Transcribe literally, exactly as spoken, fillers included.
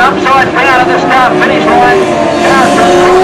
upside down at the start finish line. Carson